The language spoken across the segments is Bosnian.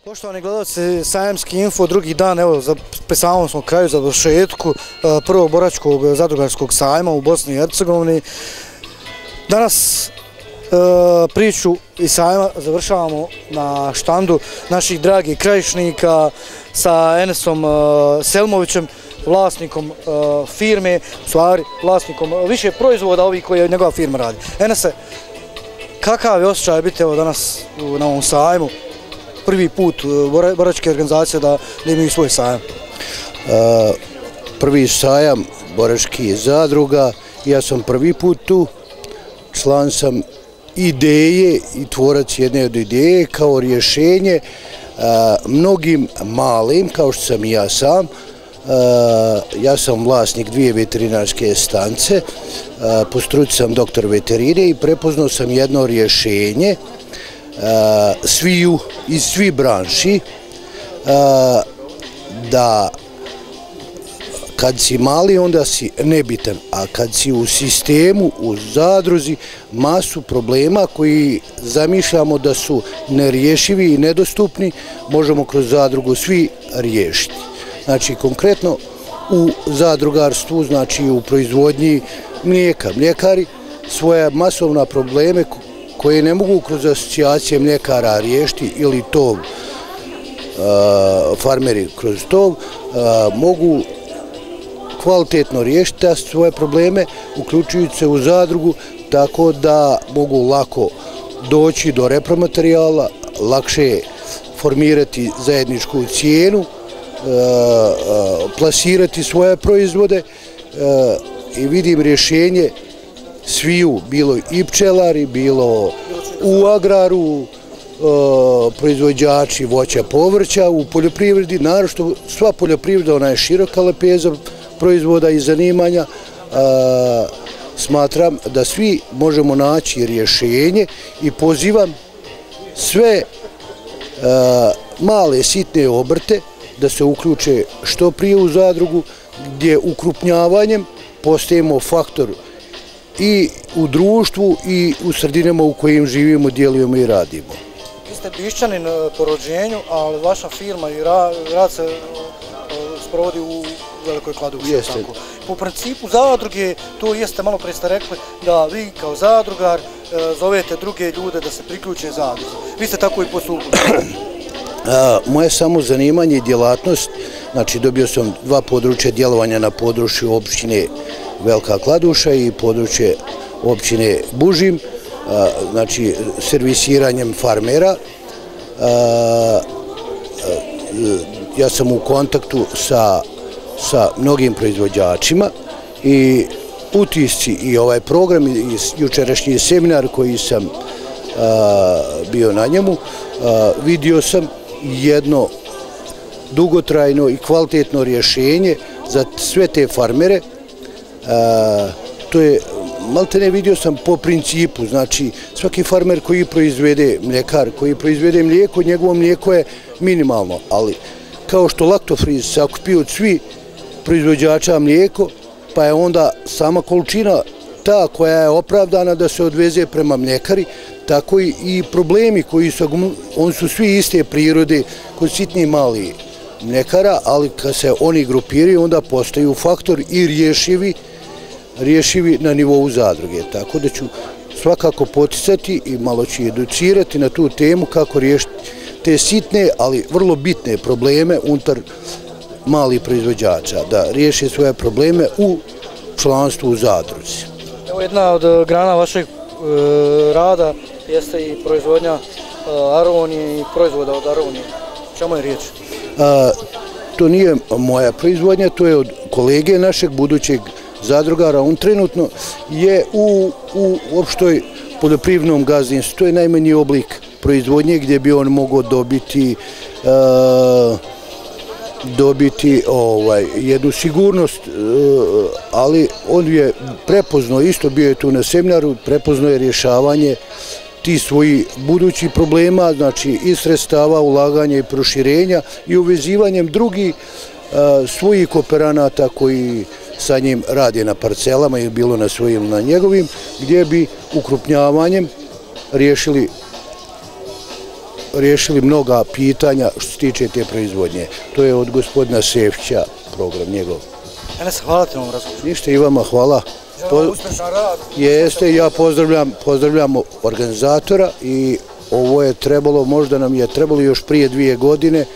Poštovani gledalci, Sajamski info, drugi dan, evo, pri samom smo kraju, završetku prvog boračkog zadrugarskog sajma u Bosni i Hercegovini. Danas priču iz sajma završavamo na štandu naših dragih krajišnika sa Enesom Selmovićem, vlasnikom firme, u stvari vlasnikom više proizvoda ovih koje njegova firma radi. Enese, kakav je osjećaj biti evo danas na ovom sajmu? Prvi put boračke organizacije da imaju svoj sajam? Prvi sajam boračkih zadruga, ja sam prvi put tu, član sam ideje i tvorac jedne od ideje kao rješenje mnogim malim, kao što sam i ja sam. Ja sam vlasnik 2 veterinarske stanice, po struci sam doktor veterine i prepoznao sam jedno rješenje sviju iz svih branši, da kad si mali onda si nebitan, a kad si u sistemu, u zadruzi, masu problema koji zamišljamo da su nerješivi i nedostupni, možemo kroz zadrugu svi riješiti. Znači konkretno u zadrugarstvu, znači u proizvodnji mlijeka, mljekari svoje masovna probleme koje ne mogu kroz asocijacije mljekara riješiti ili tov, farmeri kroz tov, mogu kvalitetno riješiti svoje probleme, uključujući se u zadrugu, tako da mogu lako doći do repromaterijala, lakše formirati zajedničku cijenu, plasirati svoje proizvode i vidim rješenje sviju, bilo i pčelari, bilo u agraru, proizvođači voća, povrća, u poljoprivredi, naročito sva poljoprivreda, ona je široka lepeza proizvoda i zanimanja. Smatram da svi možemo naći rješenje i pozivam sve male sitne obrte da se uključe što prije u zadrugu, gdje ukrupnjavanjem postajemo faktor i u društvu i u sredinama u kojim živimo, djelujemo i radimo. Vi ste Bišćanin po rođenju, ali vaša firma i rad se sprovodi u Velikoj Kladuši. Po principu zadruge, to jeste, malo prije ste rekli, da vi kao zadrugar zovete druge ljude da se priključe zadruzi. Vi ste tako i postupili. Moje samo zanimanje i djelatnost, znači dobio sam 2 područja djelovanja na području općine Velika Kladuša i područje općine Bužim, znači servisiranjem farmera. Ja sam u kontaktu sa mnogim proizvođačima i utisci i ovaj program i jučerašnji seminar koji sam bio na njemu, vidio sam jedno dugotrajno i kvalitetno rješenje za sve te farmere. To je, maltene vidio sam po principu, znači svaki farmer koji proizvede, mljekar koji proizvede mlijeko, njegovo mlijeko je minimalno, ali kao što Laktofriz se okupi od svih proizvođača mlijeko, pa je onda sama količina ta koja je opravdana da se odveze prema mljekari, tako i problemi koji su, oni su svi iste prirode kod sitni mali mljekara, ali kad se oni grupiraju onda postaju faktor i rješivi na nivou zadruge. Tako da ću svakako poticati i malo ću educirati na tu temu kako riješiti te sitne, ali vrlo bitne probleme unutar malih proizvođača, da riješe svoje probleme u članstvu u zadruzi. Evo jedna od grana vašeg rada jeste i proizvodnja aronije i proizvoda od aronije. Čemu je riječ? To nije moja proizvodnja, to je od kolege našeg budućeg zadrugara. On trenutno je u opštoj poljoprivrednom gazdinstvu. To je najmanji oblik proizvodnje gdje bi on mogao dobiti jednu sigurnost, ali on je prepoznao, isto bio je tu na seminaru, prepoznao je rješavanje ti svoji budućih problema, znači i sredstava, ulaganja i proširenja i uvezivanjem drugih svojih kooperanata koji sa njim radi na parcelama ili bilo na svojim, na njegovim, gdje bi ukrupnjavanjem riješili riješili mnoga pitanja što se tiče te proizvodnje. To je od gospodina Sefića program njegov. Enes, hvala ti na ovom razgovoru. Ništa i vama hvala. Uspješan rad. Jeste, ja pozdravljam organizatora i ovo je trebalo, možda nam je trebalo još prije 2 godine,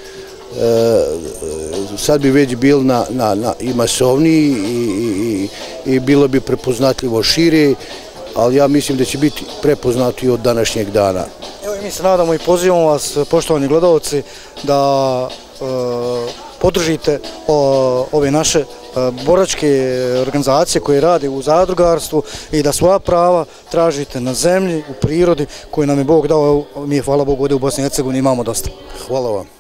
sad bi već bil i masovniji i bilo bi prepoznatljivo šire, ali ja mislim da će biti prepoznato i od današnjeg dana. Evo i mi se nadamo i pozivamo vas, poštovani gledalci, da podržite ove naše boračke organizacije koje rade u zadrugarstvu i da svoja prava tražite na zemlji, u prirodi koju nam je Bog dao. Mi je, hvala Bogu, ovdje u Bosni i Hercegovini imamo dosta. Hvala vam.